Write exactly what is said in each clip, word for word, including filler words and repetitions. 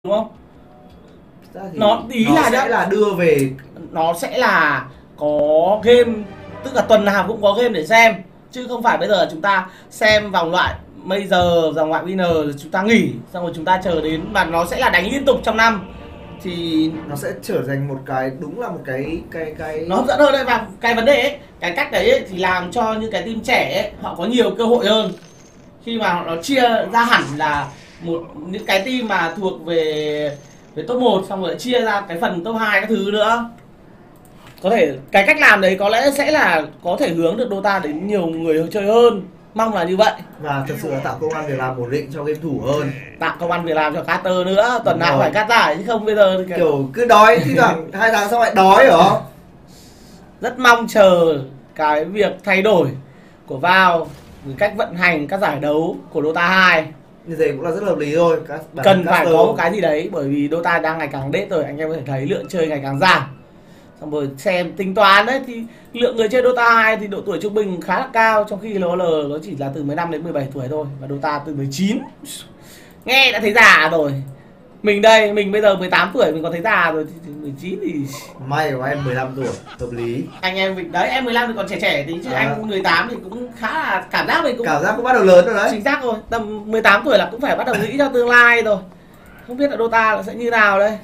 đúng không? Nó ý nó là sẽ nhá, là đưa về, nó sẽ là có game, tức là tuần nào cũng có game để xem, chứ không phải bây giờ chúng ta xem vòng loại Major, vòng loại winner rồi chúng ta nghỉ xong rồi chúng ta chờ đến, mà nó sẽ là đánh liên tục trong năm thì nó sẽ trở thành một cái, đúng là một cái cái cái nó hấp dẫn hơn đấy. Và cái vấn đề ấy, cái cách đấy ấy, thì làm cho những cái team trẻ ấy, họ có nhiều cơ hội hơn khi mà nó chia ra hẳn là một những cái team mà thuộc về về top một, xong rồi chia ra cái phần top hai các thứ nữa. Có thể cái cách làm đấy có lẽ sẽ là có thể hướng được Dota đến nhiều người chơi hơn, mong là như vậy. Và thật sự là tạo công ăn việc làm ổn định cho game thủ hơn, Tạo công ăn việc làm cho caster nữa, tuần đúng nào rồi. phải cắt giải chứ không bây giờ thì Kiểu cứ đói thi thoảng hai tháng sau lại đói hả? rất mong chờ cái việc thay đổi của Valve, cách vận hành các giải đấu của Dota hai. Như thế cũng là rất hợp lý thôi. Các Cần phải có một cái gì đấy, bởi vì Dota đang ngày càng đết rồi, anh em có thể thấy lượng chơi ngày càng giảm. Xong rồi xem tính toán đấy thì lượng người chơi Dota hai thì độ tuổi trung bình khá là cao, trong khi LoL nó chỉ là từ mười lăm đến mười bảy tuổi thôi, và Dota từ mười chín. Nghe đã thấy già rồi. Mình đây, mình bây giờ mười tám tuổi mình còn thấy già rồi, thì mười chín thì may của em mười lăm tuổi, hợp lý. anh em mình đấy, em mười lăm thì còn trẻ trẻ tí chứ À. anh mười tám thì cũng khá là cảm giác mình cũng Cảm giác cũng bắt đầu lớn rồi đấy. chính xác rồi, tầm mười tám tuổi là cũng phải bắt đầu nghĩ cho tương lai rồi. Không biết là Dota là sẽ như nào đây.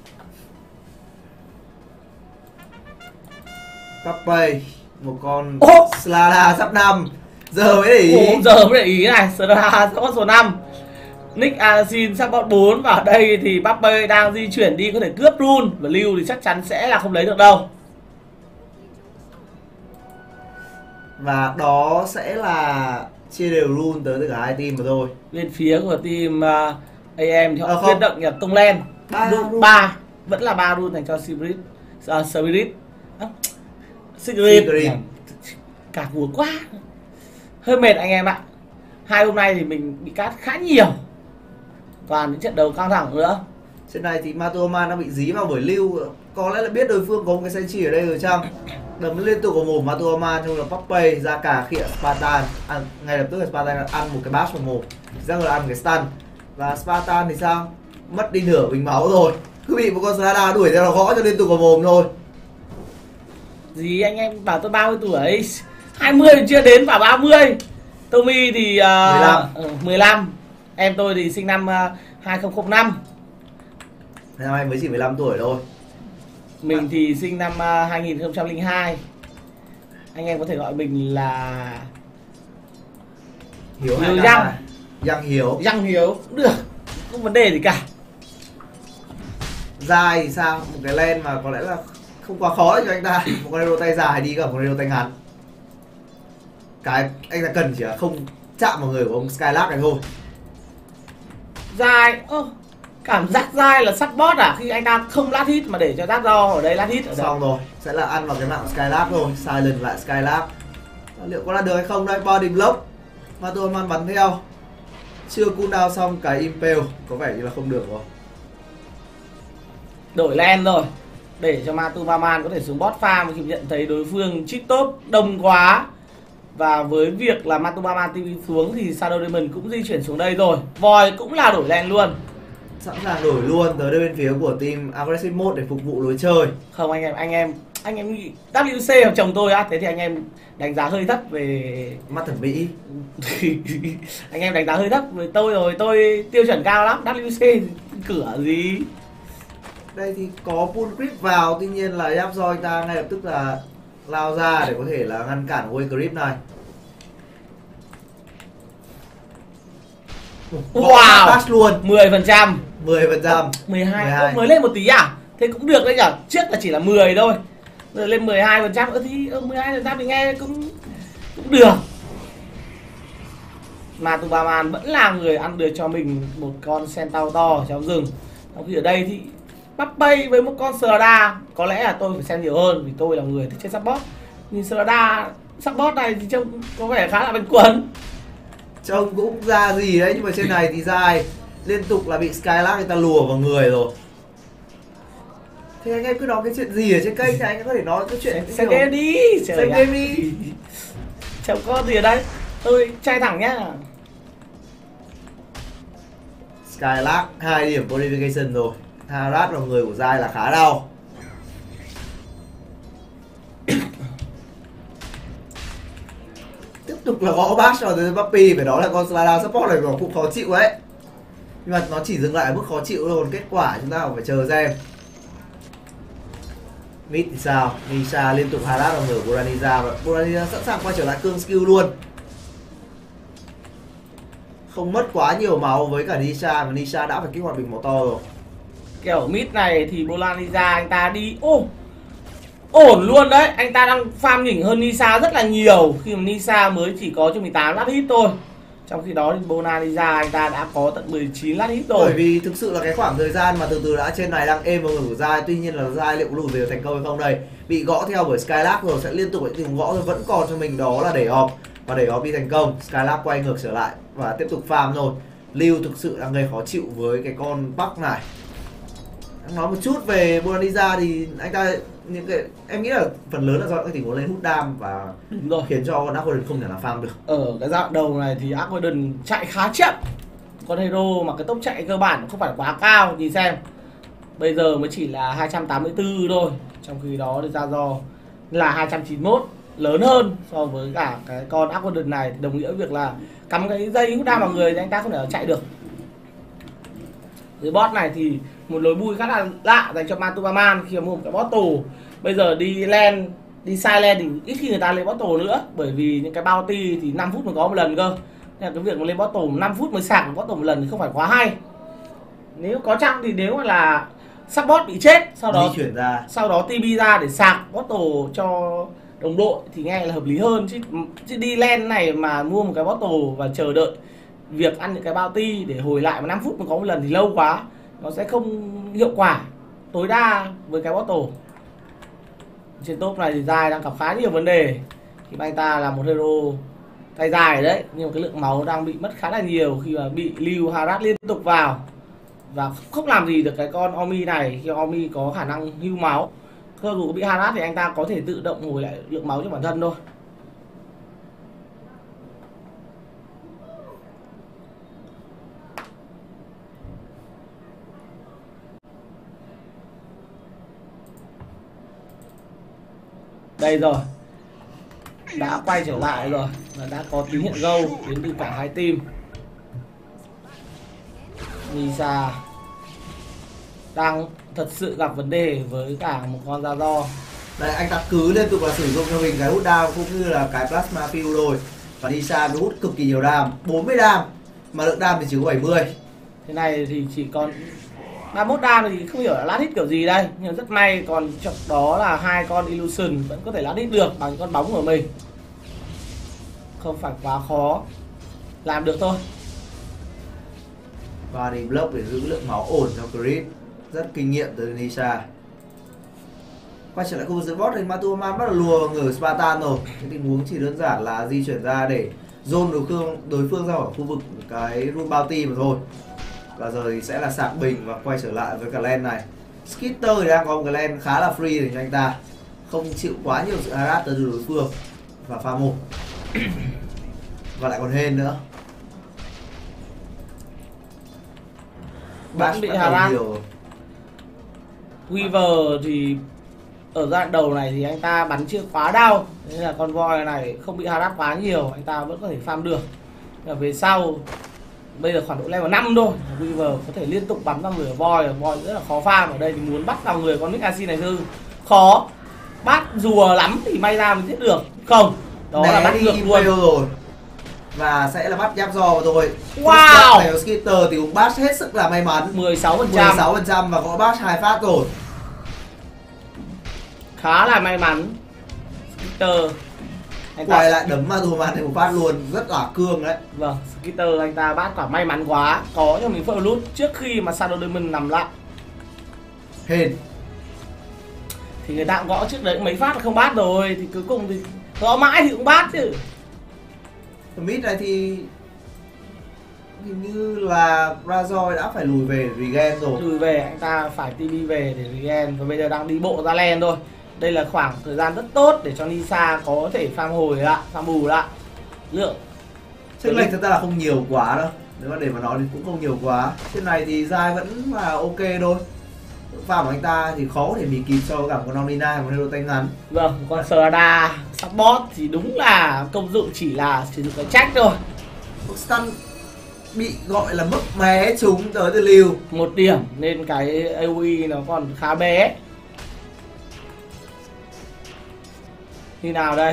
Pappay, một con Ô! Slada sắp năm. Giờ mới để ý. Ủa, giờ mới để ý này, Sra support số năm, Nick Asin support bốn, và ở đây thì Pappay đang di chuyển đi có thể cướp rune, và Lưu thì chắc chắn sẽ là không lấy được đâu. Và đó sẽ là chia đều rune tới từ cả hai team mà thôi. Bên phía của team uh, a em thì họ À, không. quyết định là tung lên Ba rune. ba, vẫn là ba rune dành cho Spirit, uh, Spirit, à, Sigrid. Sigrid. Cả vừa quá, hơi mệt anh em ạ. Hai hôm nay thì mình bị cắt khá nhiều, toàn những trận đấu căng thẳng nữa. Trên này thì Matuaman đang bị dí vào bởi Lưu. Có lẽ là biết đối phương có một cái Senchi ở đây rồi chăng? Đấm liên tục vào mồm Matuaman, trong là Pappay ra cả khịa Spartan. À, ngay lập tức là Spartan ăn một cái bash vào mồm, ra rồi ăn một cái stun. Và Spartan thì sao? Mất đi nửa bình máu rồi, cứ bị một con Slada đuổi theo nó gõ cho liên tục vào mồm thôi. Gì anh em bảo tôi ba mươi tuổi, hai mươi chưa đến vào ba mươi. Tommy thì uh, mười lăm. mười lăm. Em tôi thì sinh năm uh, hai không không năm. Năm nay mới chỉ mười lăm tuổi thôi. Mình thì sinh năm uh, hai nghìn không trăm lẻ hai. Anh em có thể gọi mình là Hiếu Hiếu hai Giang. K. Giang Hiếu. Giang Hiếu cũng được, không vấn đề gì cả. Dài thì sao? Một cái len mà có lẽ là không quá khó cho anh ta. Một con hero tay dài đi cả một con hero tay ngắn. Cái anh ta cần chỉ là không chạm vào người của ông Skylark này thôi. Dài, ơ, cảm giác dai là support à, khi anh ta không lát hit mà để cho rác do ở đây lát hit ở đây. Xong rồi, sẽ là ăn vào cái mạng Skylark rồi, silent lại Skylark. Liệu có là được hay không đây? Body block, Matuaman bắn theo, chưa cooldown xong cái impale, có vẻ như là không được rồi. Đổi len rồi để cho Matuaman có thể xuống bot farm khi nhận thấy đối phương chip top đông quá. Và với việc là Matuaman tê vê xuống thì Shadow Demon cũng di chuyển xuống đây rồi. Void cũng là đổi len luôn. Sẵn sàng đổi luôn tới đây bên phía của team Aggressive Mode để phục vụ lối chơi. Không anh em, anh em anh em nghĩ vê xê hợp chồng tôi á, thế thì anh em đánh giá hơi thấp về Mắt thẩm mỹ. anh em đánh giá hơi thấp với tôi rồi, tôi tiêu chuẩn cao lắm, vê xê cửa gì. Đây thì có pull creep vào, tuy nhiên là Yapzoi ta ngay lập tức là lao ra để có thể là ngăn cản Way creep này. Wow, Pass luôn mười phần trăm, mười phần trăm. mười hai, mười hai. Ô, mới lên một tí à? Thế cũng được đấy nhở, trước là chỉ là mười thôi, rồi lên mười hai phần trăm. Ơ thì mười hai phần trăm thì nghe cũng cũng được. Matuaman vẫn là người ăn được cho mình một con Centaur to ở trong rừng. Trong khi ở đây thì Pappay với một con Slada, có lẽ là tôi phải xem nhiều hơn vì tôi là người thích chơi support. Nhưng Slada support này thì trông có vẻ khá là bánh quấn. Trông cũng ra gì đấy, nhưng mà trên này thì dài liên tục là bị Skylark người ta lùa vào người rồi. Thế anh em cứ nói cái chuyện gì ở trên kênh thì anh em có thể nói cái chuyện Xem game đi, xem game đi. Chẳng có gì ở đây, tôi trai thẳng nhá. Skylark hai điểm qualification rồi. Harat vào người của Zai là khá đau. Tiếp tục là gõ bash vào tới Puppy, phải đó là con Slider support này cũng khó chịu đấy. Nhưng mà nó chỉ dừng lại ở mức khó chịu thôi, còn kết quả chúng ta phải chờ xem. Mid thì sao? Nisha liên tục Harat vào người của Boraniza và Boraniza sẵn sàng quay trở lại cương skill luôn. Không mất quá nhiều máu với cả Nisha, mà Nisha đã phải kích hoạt bình màu to rồi. Kiểu mid này thì Boraniza anh ta đi ô ổn luôn đấy, anh ta đang farm nhỉnh hơn Nisa rất là nhiều khi mà Nisa mới chỉ có cho mười tám lát hit thôi. Trong khi đó thì Boraniza anh ta đã có tận mười chín lát hit rồi. Bởi vì thực sự là cái khoảng thời gian mà từ từ đã trên này đang êm vào người của Zai, tuy nhiên là Zai liệu có lùi về thành công hay không đây. Bị gõ theo bởi Skylark rồi, sẽ liên tục phải tìm gõ rồi, vẫn còn cho mình đó là để họp và để họp đi thành công. Skylark quay ngược trở lại và tiếp tục farm thôi. Lưu thực sự đang gây khó chịu với cái con Bắc này. Nói một chút về Boraniza thì anh ta những cái em nghĩ là phần lớn là do cái tình huống lên hút đam và đúng rồi, khiến cho con Aquadon không thể nào farm được. Ở cái giai đầu này thì Aquadon chạy khá chậm, con hero mà cái tốc chạy cơ bản không phải quá cao, nhìn xem bây giờ mới chỉ là hai trăm tám mươi tư thôi, trong khi đó thì ra do là hai trăm chín mươi mốt, lớn hơn so với cả cái con Aquadon này, thì đồng nghĩa việc là cắm cái dây hút đam vào người thì anh ta không thể nào chạy được. Dưới bot này thì một lối bui khá là lạ dành cho Matuaman khi mà mua một cái bottle. Bây giờ đi len, đi sai len thì ít khi người ta lên bottle nữa, bởi vì những cái bounty thì năm phút mới có một lần cơ. Nên là cái việc mà lên bottle năm phút mới sạc một bottle một lần thì không phải quá hay. Nếu có chăng thì nếu mà là support bị chết, sau đó di chuyển ra, sau đó tê bê ra để sạc bottle cho đồng đội thì nghe là hợp lý hơn, chứ chứ đi len này mà mua một cái bottle và chờ đợi việc ăn những cái bounty để hồi lại mà năm phút mới có một lần thì lâu quá, nó sẽ không hiệu quả tối đa với cái bottle. Trên top này thì Zai đang gặp khá nhiều vấn đề khi anh ta là một hero tay dài đấy, nhưng mà cái lượng máu đang bị mất khá là nhiều khi mà bị Lưu Harat liên tục vào và không làm gì được cái con Omi này, khi Omi có khả năng hưu máu. Cơ dù bị Harat thì anh ta có thể tự động hồi lại lượng máu cho bản thân thôi. Đây rồi, đã quay trở lại rồi và đã có tín hiệu gâu đến từ cả hai team. Nisa đang thật sự gặp vấn đề với cả một con da do. đây anh ta cứ liên tục là sử dụng cho mình cái hút đam cũng như là cái plasma field rồi, và Nisa cứ hút cực kỳ nhiều đam, bốn mươi đam mà lượng đam thì chỉ có bảy mươi. Thế này thì chỉ còn ba mươi mốt đam thì không hiểu là lát hit kiểu gì đây, nhưng rất may còn trong đó là hai con illusion vẫn có thể lát hit được bằng con bóng của mình, không phải quá khó, làm được thôi. Và đi block để giữ lượng máu ổn cho Creed, rất kinh nghiệm từ Nisa. Quay trở lại khu vực dưới bot thì Matuaman bắt đầu lùa người Spartan rồi. Cái tình huống chỉ đơn giản là di chuyển ra để zone đối phương đối phương ra khỏi khu vực cái room bounty mà thôi. Và giờ thì sẽ là sạc bình và quay trở lại với cả lane này. Skitter thì đang có một cái lane khá là free để cho anh ta không chịu quá nhiều sự harass từ đối phương. Và pha một và lại còn hên nữa. Vẫn bị harass. Weaver thì ở giai đoạn đầu này thì anh ta bắn chưa quá đau, nên là con voi này không bị harass quá nhiều, anh ta vẫn có thể farm được. Và về sau bây giờ khoảng độ level năm thôi, Weaver có thể liên tục bắn vào người voi, voi rất là khó farm. Ở đây thì muốn bắt vào người con Nick Asin này thư khó, bắt rùa lắm thì may ra mình giết được, không đó Né là bắt ngược luôn rồi. Và sẽ là bắt giáp giò rồi. Wow, này Skitter thì cũng bash hết sức là may mắn, mười sáu phần trăm mười sáu phần trăm và có bash hai phát rồi, khá là may mắn. Skitter anh quay ta lại đấm Matuaman thêm một phát luôn, rất là cương đấy. vâng, Skitter anh ta bắt quả may mắn quá, có cho mình phơ lút trước khi mà Shadow Demon nằm lại. Hên Thì người ta cũng gõ trước đấy mấy phát là không bắt rồi, thì cuối cùng thì gõ mãi thì cũng bắt chứ. Mid này thì hình như là Razor đã phải lùi về regen rồi. Lùi về, anh ta phải tê bê về để regen và bây giờ đang đi bộ ra len thôi. Đây là khoảng thời gian rất tốt để cho Nisa có thể farm hồi lại, farm bù lại lượng. Chênh lệch thật ra là không nhiều quá đâu. Nếu mà để mà nói thì cũng không nhiều quá. Trên này thì Giai vẫn là ok thôi. Pha của anh ta thì khó để bị kịp so với cả con Omnina, một hero tay ngắn. Vâng, còn Serada support thì đúng là công dụng chỉ là sử dụng cái trách thôi. Stun bị gọi là mất mé trúng tới từ Lưu. Một điểm nên cái a o e nó còn khá bé. Như nào đây?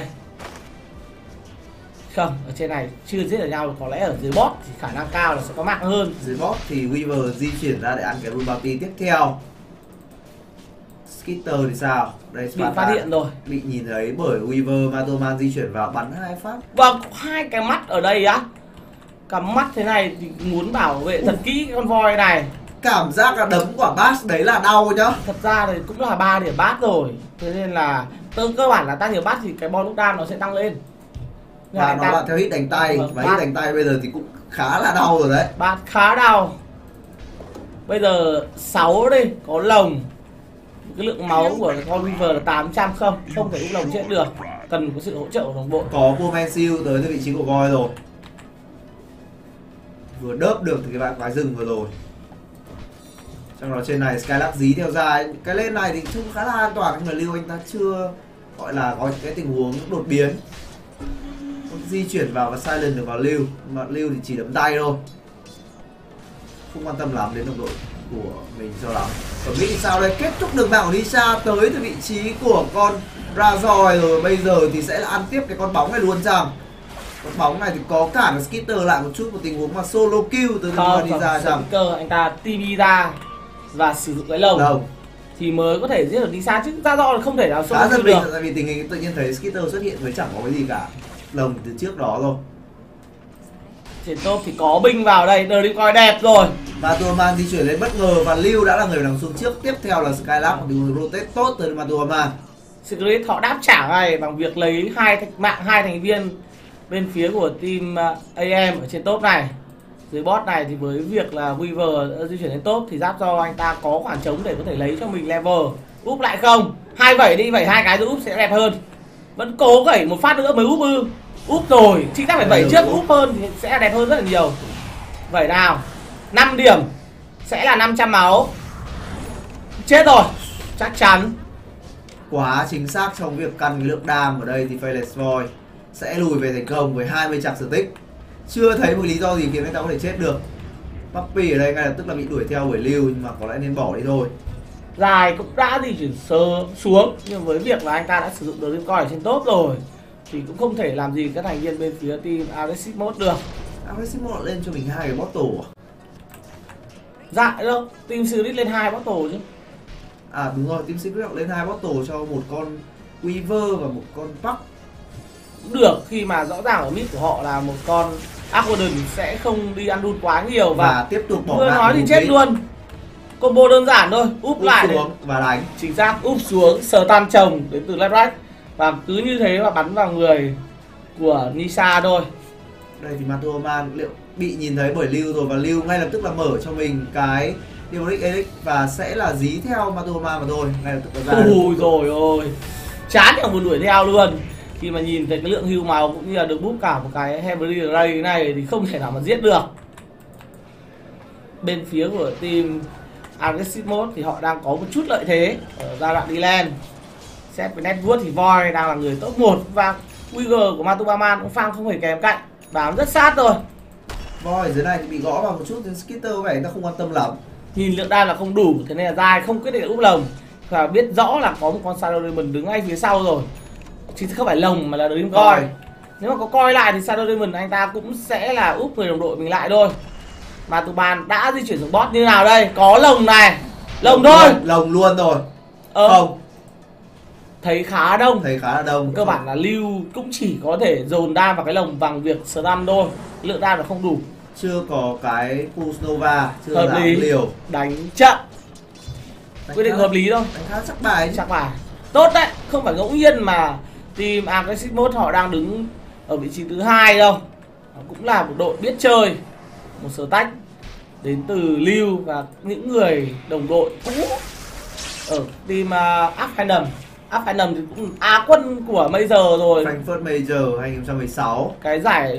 Không, ở trên này chưa giết được nhau, có lẽ ở dưới bot thì khả năng cao là sẽ có mạng hơn. Dưới bot thì Weaver di chuyển ra để ăn cái rune bounty tiếp theo. Skitter thì sao? Đây Bị phát hiện rồi. Bị nhìn thấy bởi Weaver, Matoman di chuyển vào bắn hai phát. Vâng, hai cái mắt ở đây á. Cắm mắt thế này thì muốn bảo vệ thật kỹ con voi này. Cảm giác là đấm quả bass đấy là đau nhá. Thật ra thì cũng là ba điểm bát rồi. Thế nên là tương cơ bản là tăng nhiều bát thì cái bonus đam nó sẽ tăng lên. Và nó ta... là theo hit đánh tay. Vâng, và hit đánh tay bây giờ thì cũng khá là đau rồi đấy. Bát khá đau. Bây giờ sáu đi, có lồng. Cái lượng máu của con Weaver là tám trăm không, không thể úp lồng chết được. Cần có sự hỗ trợ của đồng bộ. Có Woman Seal tới từ vị trí của voi rồi. Vừa đớp được thì cái bạn quái rừng vừa rồi. Trong đó trên này Skylab dí theo ra. Cái lên này thì chung khá là an toàn, nhưng mà Lưu anh ta chưa gọi là có cái tình huống đột biến. Di chuyển vào và silent được vào Lưu, mà Lưu thì chỉ đấm tay thôi, không quan tâm lắm đến đồng đội của mình cho lắm. Ở Mỹ thì sao đây? Kết thúc đường mạng của Nisha tới từ vị trí của con Razor rồi. Bây giờ thì sẽ là ăn tiếp cái con bóng này luôn chăng? Con bóng này thì có cản Skitter lại một chút, một tình huống mà solo kill từ con Nisha chăng? Cơ anh ta tê bê ra và sử dụng cái lồng Đồng. thì mới có thể giết được Nisha, chứ Razor không thể nào solo kill được. Tại vì tình hình tự nhiên thấy Skitter xuất hiện với chẳng có cái gì cả, lồng từ trước đó rồi. Trên top thì có binh vào đây, đời đi coi đẹp rồi. Matuaman di chuyển lên bất ngờ và Lưu đã là người nằm xuống trước. Tiếp theo là Skylab, một tình rotate tốt từ Matuaman. Secret họ đáp trả này bằng việc lấy hai thành mạng hai thành viên bên phía của team a em ở trên top này. Dưới bot này thì với việc là Weaver di chuyển lên top thì giáp do anh ta có khoảng trống để có thể lấy cho mình level. Úp lại không? Hai vẩy đi, vẩy hai cái rồi úp sẽ đẹp hơn. Vẫn cố gẩy một phát nữa mới úp ư. Úp rồi, chính xác phải vẩy trước úp hơn thì sẽ đẹp hơn rất là nhiều. Vẩy nào. năm điểm sẽ là năm trăm máu. Chết rồi, chắc chắn. Quá chính xác trong việc căn cái lượng đam ở đây thì Fearless Void sẽ lùi về thành công với hai mươi chạc sở tích. Chưa thấy một lý do gì khiến anh ta có thể chết được. Puppy ở đây ngay lập tức là bị đuổi theo bởi Lưu, nhưng mà có lẽ nên bỏ đi thôi. Dài cũng đã di chuyển sơ xuống, nhưng với việc là anh ta đã sử dụng Dream Coin ở trên top rồi thì cũng không thể làm gì các thành viên bên phía team Aggressive Mode được. Aggressive Mode lên cho mình hai cái bottle à? Dạ đâu, team Secret lên hai bottle chứ. À đúng rồi, team Secret lên hai bottle cho một con Weaver và một con Puck. Cũng được, khi mà rõ ràng ở mid của họ là một con Aquadon sẽ không đi ăn đun quá nhiều và, và tiếp tục bỏ vừa nói thì chết luôn. Combo đơn giản thôi, úp, úp lại xuống để... và đánh. Chính xác, úp xuống, sờ tam chồng đến từ left right. Và cứ như thế mà bắn vào người của Nisha thôi. Đây thì Matuaman liệu bị nhìn thấy bởi Lưu rồi, và Lưu ngay lập tức là mở cho mình cái Diabolic Elix và sẽ là dí theo Matuaman mà thôi. Ngay lập tức là ra. Ui rồi ôi, chán chẳng muốn đuổi theo luôn. Khi mà nhìn thấy cái lượng hưu máu cũng như là được búp cả một cái Heavy Ray này thì không thể nào mà giết được. Bên phía của team Aggressive Mode thì họ đang có một chút lợi thế ở giai đoạn đi lên. Xét với Netwood thì Voi đang là người top một và Weaver của Matuaman cũng phang không hề kém cạnh, bám rất sát rồi. Voi dưới này thì bị gõ vào một chút nên Skitter vậy ta không quan tâm lắm. Nhìn lượng đam là không đủ, thế nên là Giai không quyết định úp lồng và biết rõ là có một con Shadow Demon đứng ngay phía sau rồi, chứ không phải lồng mà là Dream Coin. Nếu mà có coi lại thì Shadow Demon anh ta cũng sẽ là úp người đồng đội mình lại thôi. Matuaman đã di chuyển xuống bot như nào đây? Có lồng này, lồng thôi, lồng luôn rồi. Ờ. Không, thấy khá đông, thấy khá là đông. Cơ bản là Lưu cũng chỉ có thể dồn đam vào cái lồng bằng việc stun thôi, lượng đam là không đủ. Chưa có cái Pulse Nova, chưa hợp lý, liều. đánh chậm, Đánh quyết định khá, hợp lý thôi. Đánh khá chắc bài. Chắc bài tốt đấy, không phải ngẫu nhiên mà team Aggressive Mode họ đang đứng ở vị trí thứ hai đâu. Họ cũng là một đội biết chơi, một sở tách đến từ Lưu và những người đồng đội cũ ở team uh, Uphandem. Uphandem thì cũng Á quân của Major rồi. Frankfurt Major hai không một sáu. Cái giải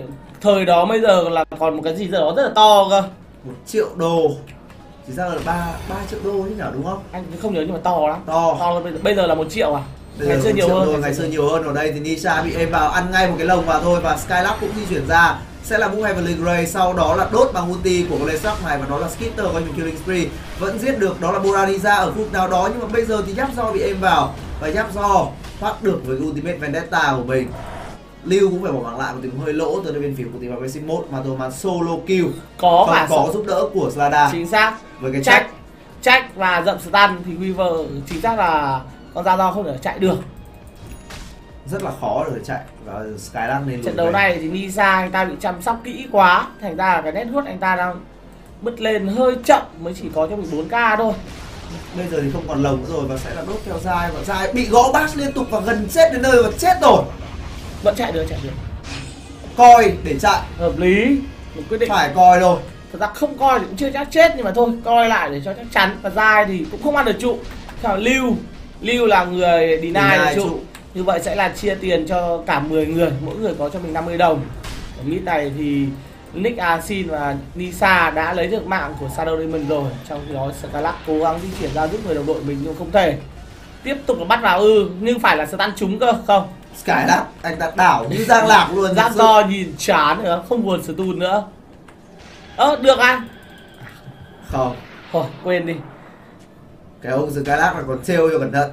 Thời đó bây giờ là còn một cái gì đó rất là to cơ. Một triệu đô. Chỉ ra là ba ba triệu đô chứ nhỉ, đúng không? Anh không nhớ nhưng mà to lắm. To. To bây giờ, bây giờ là một triệu à? Bây Ngày giờ xưa nhiều hơn. Đô, ngày xưa nhiều hơn. Ở đây thì Nisha bị êm vào, ăn ngay một cái lồng vào thôi. Và Skylab cũng di chuyển ra. Sẽ là Book Heavenly Grey, sau đó là đốt bằng ulti của Leshark này. Và đó là Skitter có những killing spree. Vẫn giết được, đó là Boraniza ở khu nào đó. Nhưng mà bây giờ thì Yapzor bị êm vào. Và Yapzor thoát được với Ultimate Vendetta của mình. Lưu cũng phải bỏ mạng lại một tình hơi lỗ từ bên phía của team a vê xê một, mà tôi mà solo kill. Có Không cả có giúp đỡ của Slada. chính xác. Với cái Trách check Trách và dậm stun thì Weaver chính xác là con Ra Do không thể chạy được. rất là khó để chạy và Skylab nên Trận đấu này thì Nisa anh ta bị chăm sóc kỹ quá, thành ra là cái network anh ta đang bứt lên hơi chậm, mới chỉ có cho mười bốn k thôi. Bây giờ thì không còn lồng nữa rồi và sẽ là đốt theo dai, và dai bị gõ bash liên tục và gần chết đến nơi và chết rồi. Vẫn chạy được, chạy được. Coi để chạy. Hợp lý, một quyết định. Phải coi rồi. Thật ra không coi thì cũng chưa chắc chết, nhưng mà thôi coi lại để cho chắc chắn. Và dai thì cũng không ăn được trụ. Theo Lưu, Lưu là người deny được trụ. trụ. Như vậy sẽ là chia tiền cho cả mười người, mỗi người có cho mình năm mươi đồng. Ở mid này thì Nick Asin và Nisa đã lấy được mạng của Shadow Demon rồi. Trong khi đó Skylab cố gắng di chuyển ra giúp người đồng đội mình nhưng không thể. Tiếp tục là bắt vào ư, nhưng phải là stun trúng cơ, không. Skylab anh ta đảo như Giang Lạc luôn. Giáp do nhìn chán nữa, không buồn stun nữa. Ơ, được anh. Không. Thôi, quên đi. Cái ông Skylab này còn trêu cho cẩn thận.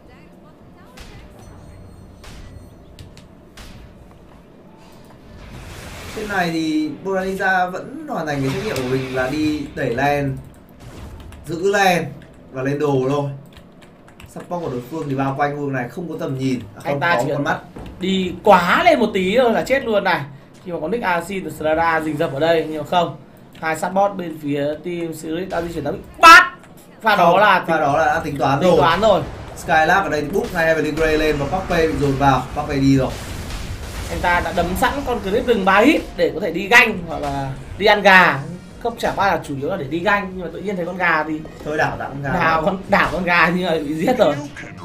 Thế này thì Boraniza vẫn hoàn thành cái trách nhiệm của mình là đi đẩy lane, giữ lane và lên đồ thôi. Support của đối phương thì bao quanh vùng này không có tầm nhìn, không Anh ta có chỉ con mắt. Đi quá lên một tí thôi là chết luôn này. Khi mà có Nick Asin và Slada rình rập ở đây, nhưng mà không. Hai support bên phía team Spirit đã di chuyển đã bị bắt. Pha đó là pha đó là đã tính toán tính rồi. toán rồi. Skylab ở đây thì book ngay Heavenly Grey lên và Pape bị dồn vào, Pape đi rồi. Anh ta đã đấm sẵn con clip rừng ba hit để có thể đi ganh hoặc là đi ăn gà. Không chả qua là chủ yếu là để đi ganh, nhưng mà tự nhiên thấy con gà thì thôi đảo tặng gà. đảo con đảo con gà nhưng mà bị giết rồi.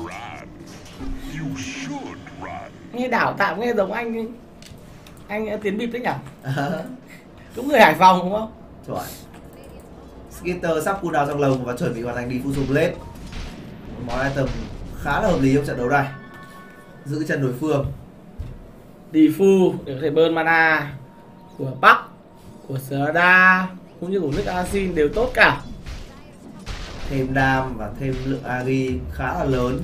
Nghe đảo tạm nghe giống anh anh Tiến Bịp đấy nhỉ? Cũng người Hải Phòng đúng không? Chuẩn. Skitter sắp cooldown trong lồng và chuẩn bị hoàn thành Diffusion Blade. Một món item khá là hợp lý trong trận đấu này. Giữ chân đối phương. Diffu để có thể burn mana của Bắc, của Slada cũng như của Nick Asin đều tốt cả. Thêm đam và thêm lượng agi khá là lớn.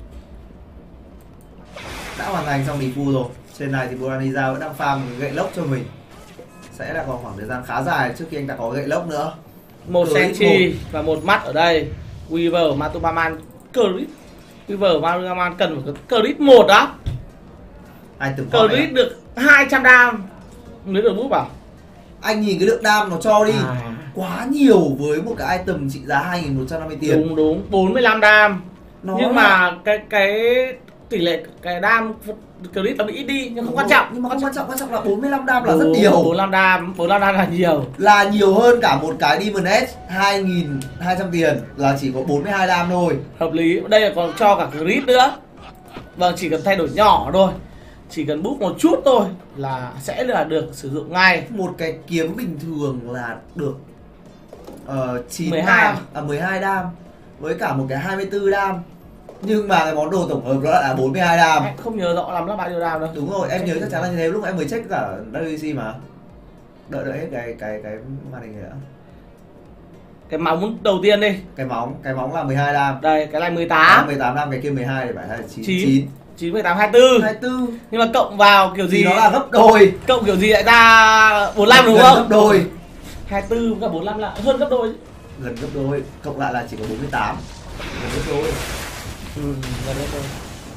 Đã hoàn thành xong Diffu rồi. Trên này thì Boraniza vẫn đang farm một gậy lốc cho mình. Sẽ là còn khoảng thời gian khá dài trước khi anh ta có gậy lốc nữa. Một Sentry và một mắt ở đây. Weaver, Matupaman, Crit. Weaver, Matupaman cần một cái Crit một đó. Crit được hai trăm đam. Lấy được búp à? Anh nhìn cái lượng đam nó cho đi à. quá nhiều với một cái item trị giá hai nghìn một trăm năm mươi tiền. Đúng đúng, bốn mươi lăm đam. Nó nhưng là... mà cái cái tỷ lệ cái đam Crit nó bị ít đi nhưng không quan trọng. Nhưng mà không quan trọng, quan trọng là bốn mươi lăm đam là rất nhiều. bốn mươi lăm đam, bốn mươi lăm đam là nhiều. Là nhiều hơn cả một cái Demon Edge hai nghìn hai trăm tiền là chỉ có bốn mươi hai đam thôi. Hợp lý. Đây là còn cho cả Crit nữa. Vâng, chỉ cần thay đổi nhỏ thôi. Chỉ cần bút một chút thôi là sẽ là được sử dụng ngay. Một cái kiếm bình thường là được uh, chín mười hai đam, à mười hai đam với cả một cái hai mươi tư đam. Nhưng mà cái món đồ tổng hợp đó là bốn mươi hai đam. Em không nhớ rõ lắm là bao nhiêu đam đâu. Đúng rồi, em nhớ chắc chắn là như thế, lúc em mới check cả vê xê mà. Đợi đợi hết cái cái cái màn hình này đã. Cái móng đầu tiên đi. Cái móng, cái móng là mười hai đam. Đây, cái này mười tám. mười tám đam, cái kia mười hai thì phải là chín. chín. chín mười tám hai mươi tư. hai mươi tư. Nhưng mà cộng vào kiểu gì? Thì nó là gấp đôi. Cộng kiểu gì lại ra bốn mươi lăm đúng không? Gấp đôi. hai mươi tư và bốn mươi lăm là hơn gấp đôi. Gần gấp đôi, cộng lại là chỉ có bốn mươi tám. Gần gấp đôi. Ừ, gần gấp đôi.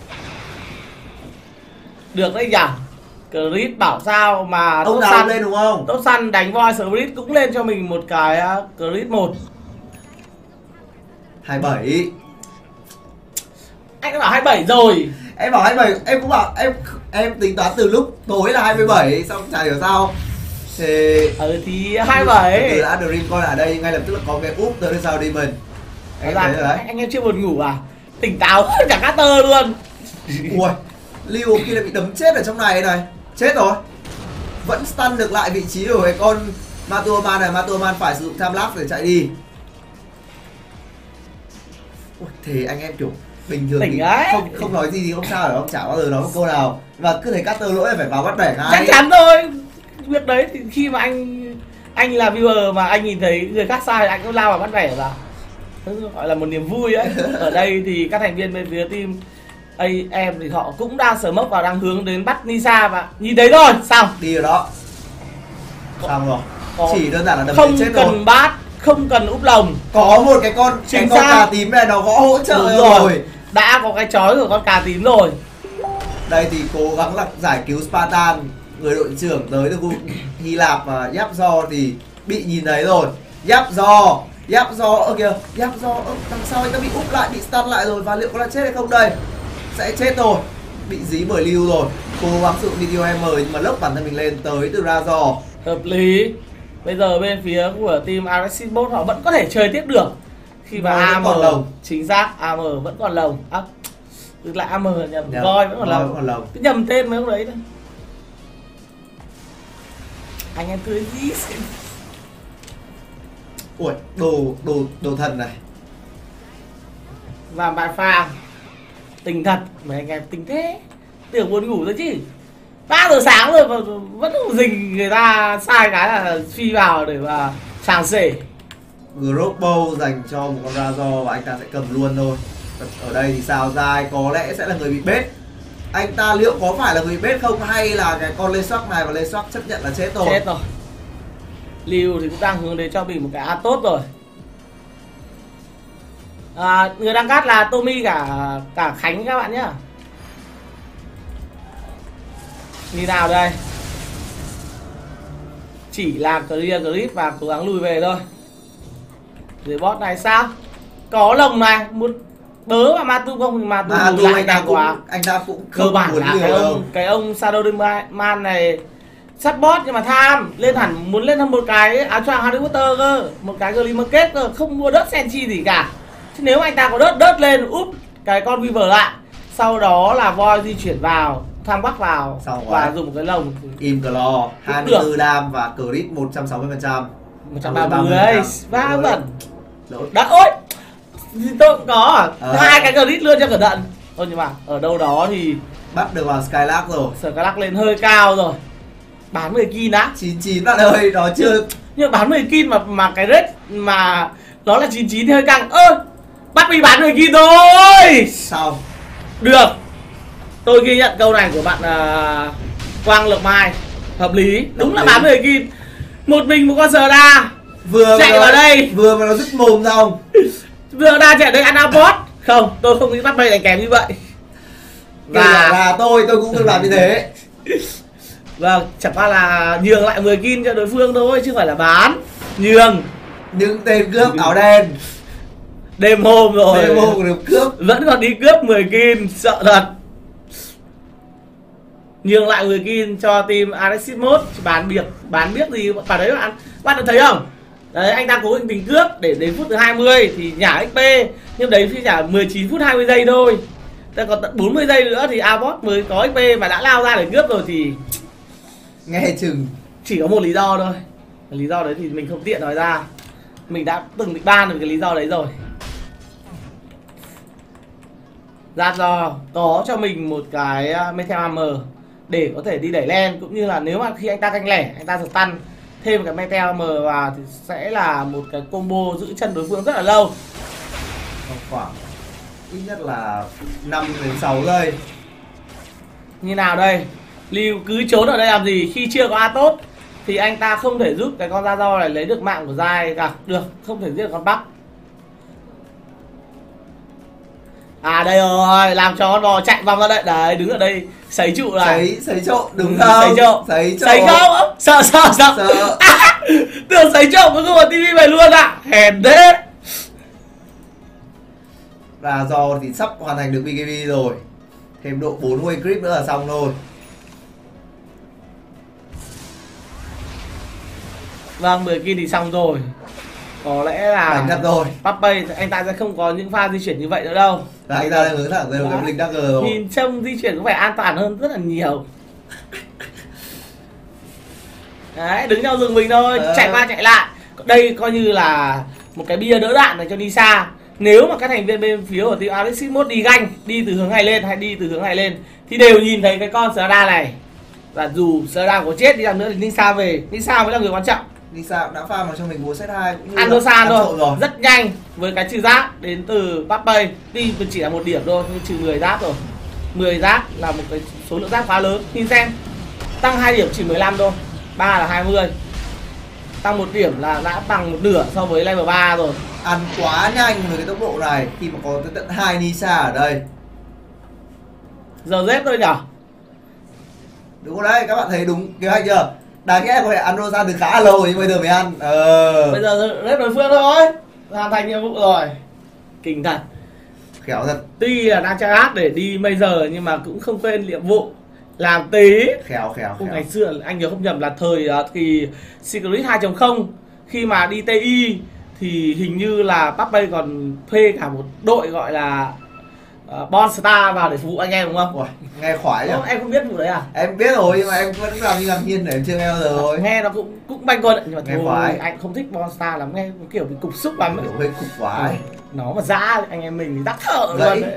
Được đấy nhỉ? Crit bảo sao mà ông nào lên đúng không? Tốt săn đánh voi Spirit cũng lên cho mình một cái uh, Crit một. hai mươi bảy. Anh đã bảo hai mươi bảy rồi. Em bảo hai mươi bảy, em cũng bảo em em tính toán từ lúc tối là hai mươi bảy, xong chả hiểu sao. Thì ừ thì hai mươi bảy. từ đã Dream coi ở đây ngay lập tức là có cái úp tới sau Demon. Anh thấy rồi đấy. Anh em chưa buồn ngủ à? Tỉnh táo cả Carter luôn. Ui, Leo kia lại bị đấm chết ở trong này này. Chết rồi. vẫn stun được lại vị trí của cái con Matuaman này. Matuaman phải sử dụng time lapse để chạy đi. Ôi, thế anh em kiểu bình thường thì không không nói gì thì không sao, không chả bao giờ nói một câu nào, và cứ thấy Carter lỗi là phải vào bắt bẻ ngay. Chắc chắn thôi, việc đấy thì khi mà anh anh là viewer mà anh nhìn thấy người khác sai anh cũng lao vào bắt bẻ vào, gọi là một niềm vui ấy. Ở đây thì các thành viên bên phía team a em thì họ cũng đang smoke vào, đang hướng đến bắt Nisa và nhìn thấy rồi, xong đi rồi đó, xong rồi. Có, chỉ đơn giản là đập không chết cần rồi. bát, không cần úp lồng, có một cái con cái con cà tím này nó gõ hỗ trợ rồi. rồi đã có cái chói của con cà tím rồi. Đây thì cố gắng là giải cứu Spartan, người đội trưởng tới từ khu Hy Lạp, và Giáp Do thì bị nhìn thấy rồi. Giáp Do Giáp Do ơ kìa, Giáp Do ơ, đằng sau anh ta bị úp lại, bị stun lại rồi, và liệu có là chết hay không đây? Sẽ chết rồi, bị dí bởi Lưu rồi. Cố gắng sử dụng Meteor Hammer nhưng mà lốc bản thân mình lên tới từ Razor. Hợp lý. Bây giờ bên phía của team Aggressive Bot họ vẫn có thể chơi tiếp được khi mà a em chính xác, a em vẫn còn lồng. À, tức là a em nhầm, Voi vẫn còn lồng. còn lồng. Cứ nhầm tên mấy ông đấy thôi. Anh em cười gì? Ui, đồ đồ đồ thần này. Và bạn Phàm tình thật, mấy anh em tình thế, tưởng buồn ngủ rồi chứ. Ba giờ sáng rồi mà vẫn dình người ta sai cái là phi vào để mà sàng sể. Group bow dành cho một con Razor và anh ta sẽ cầm luôn thôi. Ở đây thì sao, Dài có lẽ sẽ là người bị bết. Anh ta liệu có phải là người bị bết không, hay là cái con Lê Soắc này, và Lê Soắc chấp nhận là chết rồi. Chết rồi. Lưu thì cũng đang hướng đến cho mình một cái A tốt rồi. À, người đang cắt là Tommy cả cả Khánh các bạn nhá. Như nào đây? Chỉ làm clear grip và cố gắng lùi về thôi. Dưới bot này sao? Có lồng này, muốn bớ mà Matu không thì Matu à, lùi lại anh ta cũng quá. anh ta cũng Cơ bản là cái ông cái ông Shadow Man này sắp bot nhưng mà tham lên hẳn, muốn lên hẳn một cái áo choàng Harry Potter cơ, một cái Glimmer Cake cơ, không mua đất Senchi gì cả. Chứ nếu anh ta có đất đất lên úp cái con Weaver lại, sau đó là voi di chuyển vào, tham bắc vào Xong và rồi. dùng một cái lồng Im Claw hai mươi tư đam và crit một trăm sáu mươi phần trăm. một trăm ba mươi ba vẩn. Lỗi. Đã ôi. Tôi cũng có À. hai cái crit luôn cho cẩn thận. Thôi nhưng mà ở đâu đó thì Bắt được vào Skylark rồi. Skylark lên hơi cao rồi. Bán mười kin á. chín chín bạn ơi, nó chưa. Nhưng mà bán mười kin mà mà cái rate mà nó là chín chín thì hơi căng. Ơ, bắt mình bán mười kin thôi. Xong. Được. Tôi ghi nhận câu này của bạn uh, Quang Lộc Mai. Hợp lý. Đúng Hợp là lý. bán mười kin. Một mình một con sờ đa Vừa chạy nó, vào đây. Vừa mà nó dứt mồm xong. Vừa đa chạy đây ăn Apot. Không, tôi không nghĩ bắt bay đánh kém như vậy. Và là tôi, tôi cũng không làm như thế. Vâng, chẳng qua là nhường lại mười kin cho đối phương thôi, chứ không phải là bán. Nhường. Những tên cướp áo đen. Đêm hôm rồi. Đêm hôm được cướp. Vẫn còn đi cướp mười kin, sợ thật. Nhường lại mười kin cho team Aggressive Mode. Bán biết, bán biết gì vào đấy bạn. Bạn đã thấy không? Đấy, anh ta cố tình tình cướp để đến phút thứ hai mươi thì nhả ích pê. Nhưng đấy chỉ nhả mười chín phút hai mươi giây thôi. Ta còn tận bốn mươi giây nữa thì Abot mới có ích pê mà đã lao ra để cướp rồi thì Nghe chừng chỉ có một lý do thôi. Lý do đấy thì mình không tiện nói ra. Mình đã từng bị ban được cái lý do đấy rồi. Ra do có cho mình một cái Meteor Hammer để có thể đi đẩy len, cũng như là nếu mà khi anh ta canh lẻ, anh ta giật tăng thêm một cái Meteor Hammer vào thì sẽ là một cái combo giữ chân đối phương rất là lâu. khoảng ít nhất là năm đến sáu giây. Như nào đây? Lưu cứ trốn ở đây làm gì? Khi chưa có A tốt thì anh ta không thể giúp cái con Ra Do này lấy được mạng của Giai cả. Được, không thể giết được con Bắc. À đây rồi, làm cho con bò chạy vòng ra đây. Đấy, đứng ở đây sấy trụ này. Sấy, sấy trộn, đúng Ừ, không? sấy trộn. Sấy trộn. Sấy không? Sợ, sợ, sợ, Sợ. À, tưởng sấy trộn mới không có tivi về luôn ạ. À. Hèn thế. Và do thì sắp hoàn thành được bê ca bê rồi. Thêm độ bốn way grip nữa là xong thôi. Vâng, mười kin thì xong rồi. Có lẽ là Đánh thật rồi. Pape anh ta sẽ không có những pha di chuyển như vậy nữa đâu. Và anh ta đang hướng thẳng về cái Blink Dagger rồi. Nhìn trông di chuyển có vẻ an toàn hơn rất là nhiều. Đấy, đứng nhau rừng mình thôi, ờ. chạy qua chạy lại. Đây coi như là một cái bia đỡ đạn này cho Nisa. Nếu mà các thành viên bên phía của team Alexis Mode đi ganh, đi từ hướng này lên hay đi từ hướng này lên thì đều nhìn thấy cái con Strada này. Và dù Strada có chết đi làm nữa thì Nisa về, Nisa mới là người quan trọng. Nisa đã farm vào cho mình búa set hai cũng như Andosan thôi, rồi. rất nhanh với cái trừ giáp đến từ Pappay. Tuy chỉ là một điểm thôi nhưng trừ mười giáp rồi. mười giáp là một cái số lượng giáp khá lớn. Nhìn xem, tăng hai điểm chỉ mười lăm thôi, ba là hai mươi. Tăng một điểm là đã bằng một nửa so với level ba rồi. Ăn quá nhanh với cái tốc độ này khi mà có tới tận hai Nisa ở đây. Giờ dép thôi nhở? Đúng rồi đấy, các bạn thấy đúng kế hoạch chưa? Đáng lẽ có thể ăn Rosa từ khá là lâu nhưng bây giờ mới ăn. Ờ. Bây giờ dép đối phương thôi, hoàn thành nhiệm vụ rồi. Kinh thật. Khéo thật. Tuy là đang chơi ác để đi Major nhưng mà cũng không quên nhiệm vụ làm tí. Khéo khéo Không, khéo. ngày xưa anh nhớ không nhầm là thời uh, kỳ Secret hai chấm không khi mà đi tê i thì hình như là Pappay còn thuê cả một đội gọi là uh, Bonstar vào để phục vụ anh em đúng không? Ủa, nghe khoái nhỉ? Ô, em không biết vụ đấy à? Em biết rồi nhưng mà em vẫn làm như ngạc nhiên để em chưa nghe bao giờ rồi. Nghe nó cũng cũng banh quân nhưng mà Nghe thôi khoái. anh không thích Bonstar lắm, nghe kiểu bị cục xúc lắm ấy. Kiểu hơi cục quá ấy. Nó mà dã anh em mình thì đắc thở Đấy. luôn đấy.